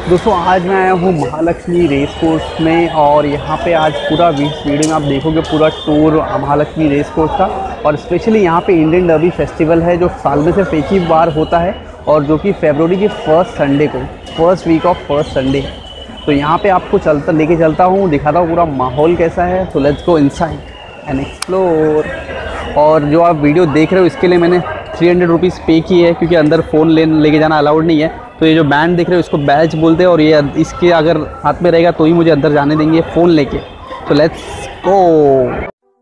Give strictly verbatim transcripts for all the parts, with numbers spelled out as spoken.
दोस्तों आज मैं आया हूँ महालक्ष्मी रेस कोर्स में और यहाँ पे आज पूरा वीडियो में आप देखोगे पूरा टूर महालक्ष्मी रेस कोर्स का। और स्पेशली यहाँ पे इंडियन डर्बी फेस्टिवल है जो साल में सिर्फ एक ही बार होता है और जो कि फरवरी के फर्स्ट संडे को, first week of first Sunday. तो यहाँ पे आपको चलता लेके चलता हूँ, दिखाता हूँ पूरा माहौल कैसा है। तो let's go inside and explore. और जो आप वीडियो देख रहे हो इसके लिए मैंने थ्री हंड्रेड रुपीज़ पे की है क्योंकि अंदर फ़ोन ले लेके जाना अलाउड नहीं है। तो ये जो बैंड देख रहे हो इसको बैच बोलते हैं और ये इसके अगर हाथ में रहेगा तो ही मुझे अंदर जाने देंगे फ़ोन लेके। तो लेट्स गो।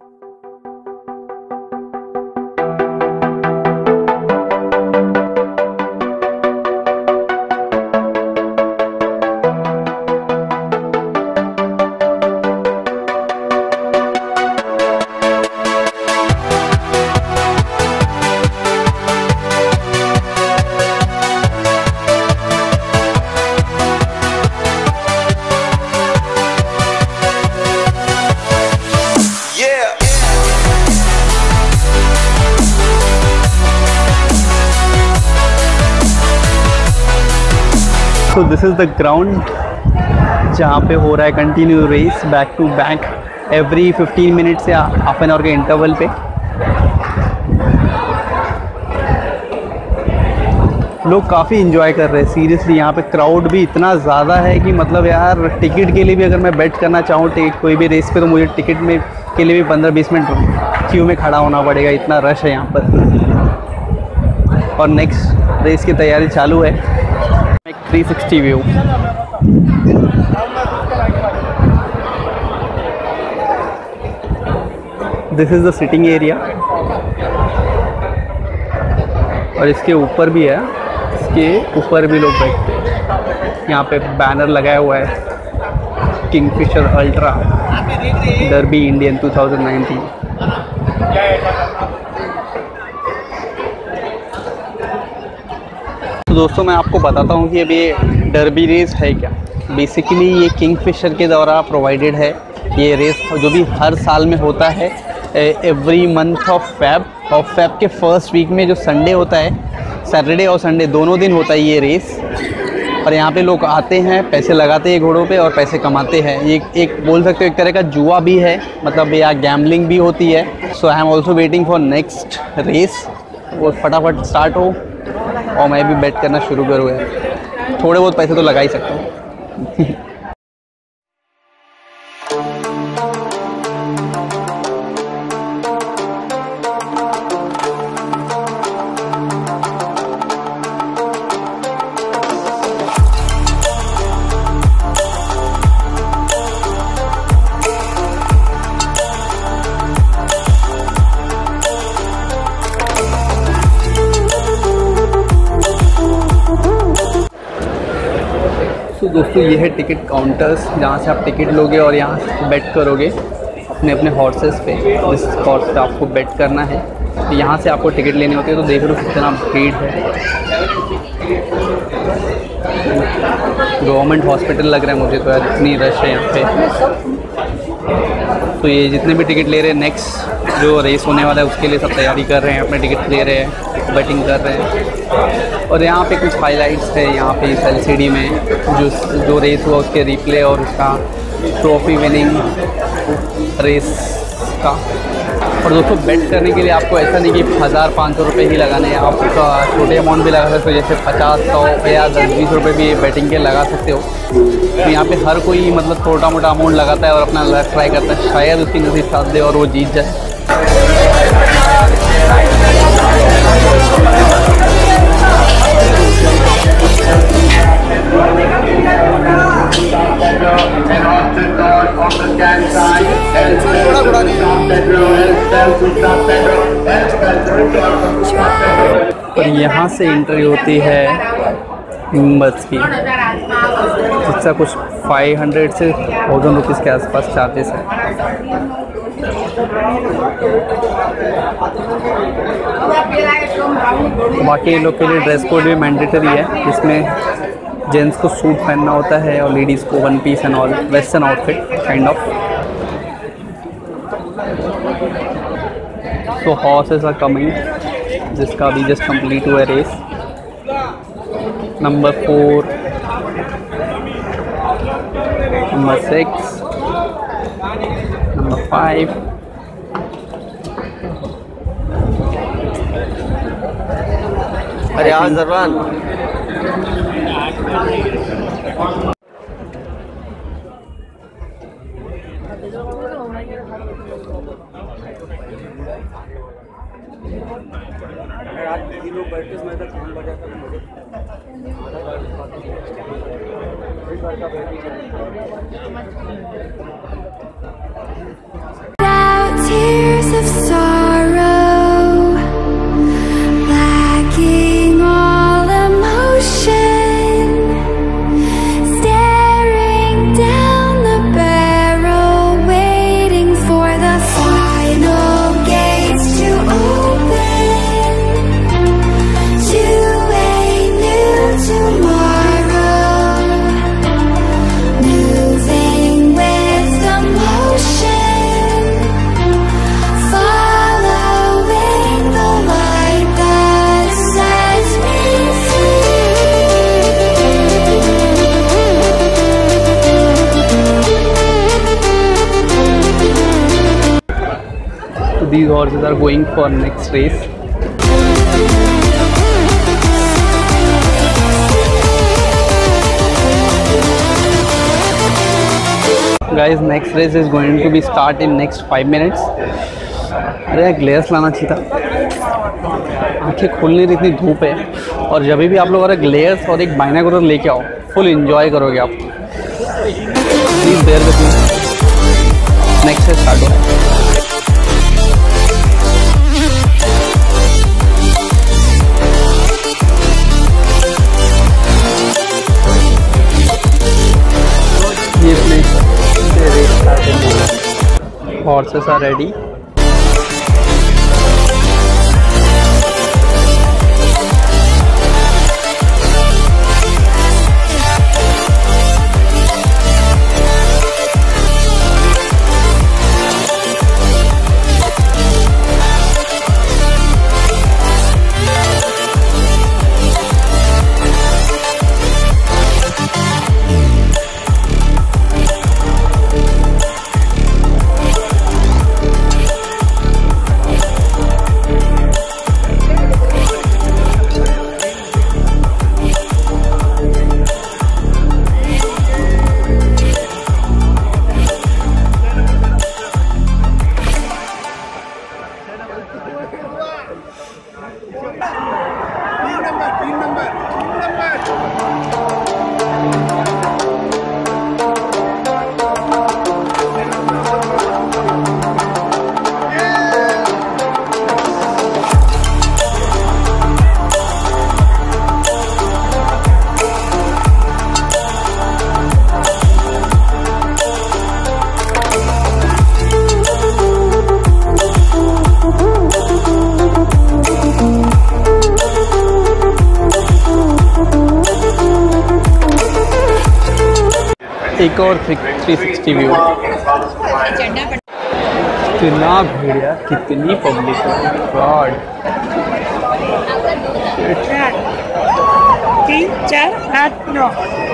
तो दिस इज़ द ग्राउंड जहाँ पे हो रहा है continue race back to back every fifteen minute से हाफ एन आवर के इंटरवल पे। लोग काफ़ी इन्जॉय कर रहे हैं सीरियसली। यहाँ पे क्राउड भी इतना ज़्यादा है कि मतलब यार टिकट के लिए भी अगर मैं बेट करना चाहूँ टिकट कोई भी रेस पे तो मुझे टिकट में के लिए भी पंद्रह बीस मिनट क्यू में खड़ा होना पड़ेगा, इतना रश है यहाँ पर। और नेक्स्ट रेस की तैयारी चालू है। एक three sixty view. This is the sitting area और इसके ऊपर भी है, इसके ऊपर भी लोग बैठते हैं। यहाँ पे बैनर लगाया हुआ है Kingfisher Ultra Derby Indian two thousand nineteen. तो दोस्तों मैं आपको बताता हूँ कि अभी ये डर्बी रेस है क्या। बेसिकली ये किंगफिशर के द्वारा प्रोवाइडेड है। ये रेस जो भी हर साल में होता है एवरी मंथ ऑफ फेब और फेब के फर्स्ट वीक में जो संडे होता है, सैटरडे और संडे दोनों दिन होता है ये रेस। और यहाँ पे लोग आते हैं, पैसे लगाते हैं घोड़ों पे और पैसे कमाते हैं। ये एक बोल सकते हो एक तरह का जुआ भी है, मतलब या गैम्बलिंग भी होती है। So I am also waiting for next race, वो फटाफट स्टार्ट हो और मैं भी बेट करना शुरू करूँ। थोड़े बहुत पैसे तो लगा ही सकता हूँ। तो दोस्तों ये है टिकट काउंटर्स जहाँ से आप टिकट लोगे और यहाँ से बेट करोगे अपने अपने हॉर्सेस पे, जिस हॉर्स पे आपको बेट करना है। तो यहाँ से आपको टिकट लेनी होती है। तो देख लो कितना भीड़ है। गवर्नमेंट हॉस्पिटल लग रहा है मुझे तो यार, इतनी रश है यहाँ पे। तो ये जितने भी टिकट ले रहे हैं नेक्स्ट जो रेस होने वाला है उसके लिए सब तैयारी कर रहे हैं, अपने टिकट ले रहे हैं, बैटिंग कर रहे हैं। और यहाँ पे कुछ हाइलाइट्स है यहाँ पे इस एलसीडी में जो जो रेस हुआ उसके रिप्ले और उसका ट्रॉफी विनिंग रेस का। और दोस्तों बेट करने के लिए आपको ऐसा नहीं कि हज़ार पाँच सौ रुपये ही लगाने हैं, आप छोटे अमाउंट भी लगा सकते हो, जैसे पचास सौ या दस बीस रुपये भी बैटिंग के लगा सकते हो। तो यहाँ पे हर कोई मतलब छोटा मोटा अमाउंट लगाता है और अपना लक ट्राई करता है, शायद उसकी नसीब साथ दे और वो जीत जाए। और यहाँ से एंट्री होती है बस की, जिसका कुछ फाइव हंड्रेड से थाउजेंड रुपीज़ के आसपास चार्जेस है। बाकी लोग के लिए ड्रेस कोड भी मैंडेटरी है, इसमें जेंट्स को सूट पहनना होता है और लेडीज़ को one piece and all western outfit kind of. So horses are coming, जिसका अभी जस्ट कंप्लीट हुआ है रेस। Number four number six, number five, अरे आज जरवान tears of sorrow, lacking all emotion, staring down the barrel, waiting for the final gates to open to a new tomorrow, moving with the motion. These horses are going for next race. Guys, next race is going to be start in next five minutes. अरे ग्लेयर्स लाना चाहिए था, आंखें खोलने रही, इतनी धूप है। और जब भी आप लोग अगर ग्लेयर्स और एक बाइनोकुलर लेके आओ, फुल एंजॉय करोगे आप। Please there with me, next से स्टार्ट हो रहा है। Horses are ready. एक और थ्री सिक्सटी व्यू। कितना भीड़ है, कितनी पब्लिक है, गॉड। तीन चार आठ नौ।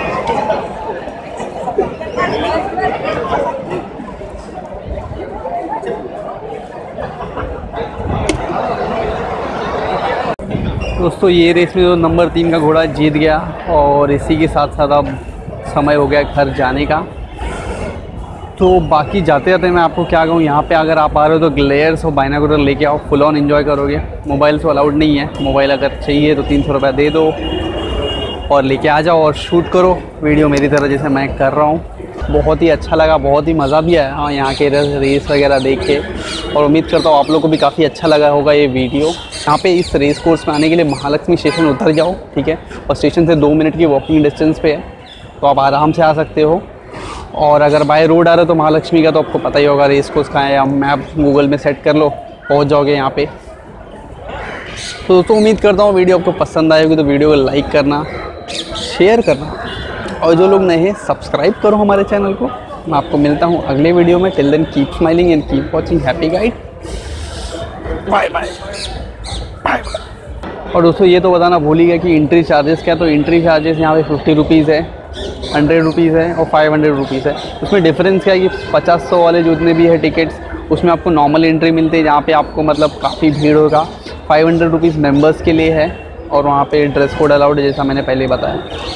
दोस्तों ये रेस में जो नंबर तीन का घोड़ा जीत गया, और इसी के साथ साथ अब समय हो गया घर जाने का। तो बाकी जाते जाते मैं आपको क्या कहूँ, यहाँ पे अगर आप आ रहे हो तो ग्लेयर्स और बाइनोकुलर लेके आओ, फुल ऑन एंजॉय करोगे। मोबाइल तो अलाउड नहीं है, मोबाइल अगर चाहिए तो तीन सौ रुपये दे दो और लेके आ जाओ और शूट करो वीडियो मेरी तरह जैसे मैं कर रहा हूँ। बहुत ही अच्छा लगा, बहुत ही मज़ा भी आया हाँ यहाँ के रेस वगैरह देख के, और उम्मीद करता हूँ आप लोग को भी काफ़ी अच्छा लगा होगा ये वीडियो। यहाँ पे इस रेस कोर्स में आने के लिए महालक्ष्मी स्टेशन उतर जाओ, ठीक है, और स्टेशन से दो मिनट की वॉकिंग डिस्टेंस पे है, तो आप आराम से आ सकते हो। और अगर बाय रोड आ रहे हो तो महालक्ष्मी का तो आपको पता ही होगा रेस कोर्स कहाँ है, आप मैप गूगल में सेट कर लो, पहुँच जाओगे यहाँ पे। तो दोस्तों उम्मीद करता हूँ वीडियो आपको पसंद आएगी, तो वीडियो को लाइक करना, शेयर करना, और जो लोग नए हैं सब्सक्राइब करो हमारे चैनल को। मैं आपको मिलता हूँ अगले वीडियो में। Till then keep smiling and keep watching happy guide. Bye bye bye. और दोस्तों ये तो बताना भूल ही गया कि एंट्री चार्जेस क्या, तो एंट्री चार्जेस यहाँ पे फिफ्टी रुपीज़ है। हंड्रेड रुपीज़ है और फाइव हंड्रेड रुपीज़ है। उसमें डिफरेंस क्या है कि पचास सौ वाले जितने भी है टिकट्स उसमें आपको नॉर्मल एंट्री मिलती है, जहाँ पे आपको मतलब काफ़ी भीड़ होगा। फाइव हंड्रेड रुपीज़ मेम्बर्स के लिए है और वहाँ पे ड्रेस कोड अलाउड है, जैसा मैंने पहले बताया।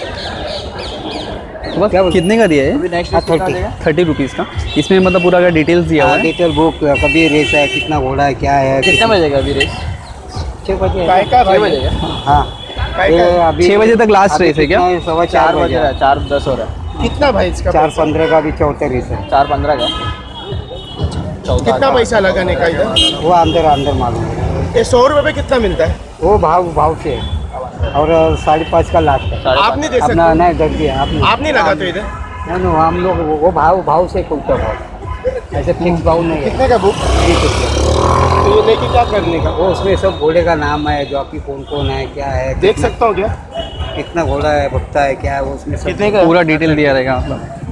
तो बस क्या कितने का दिया है? थर्टी थर्टी रुपीज़ का। इसमें मतलब पूरा का डिटेल्स दिया हुआ है, डिटेल बुक, कभी रेस है, कितना घोड़ा है, क्या है, कितना बजेगा अभी रेस? छः बजे छः बजे हाँ ये अभी छः बजे तक लास्ट रेस है क्या? सवा चार बजे है, चार दस हो रहा है। कितना भाई इसका? चार पंद्रह का भी चौथा रेस है। चार पंद्रह का कितना पैसा लगाने का इधर? वो अंदर अंदर मालूम है। ये सौ रुपये पे कितना मिलता है? वो भाव भाव से है और साढ़े पाँच का लास्ट है। आप नहीं दे सकते? अपना नहीं दर दिया आपने, आप नहीं लगा तो इधर? नहीं नहीं हम लोग वो वो भाव भाव से खुलता भाव, ऐसे फिक्स भाव नहीं है। कितने का बुक? बीस रुपये। तो ये लेके क्या करने का? वो उसमें सब घोड़े का नाम है, जॉकी कौन कौन है, क्या है, देख सकता हूँ क्या? कितना घोड़ा है, भक्ता है, क्या है, वो उसमें सब कितने का? पूरा डिटेल दिया रहेगा मतलब।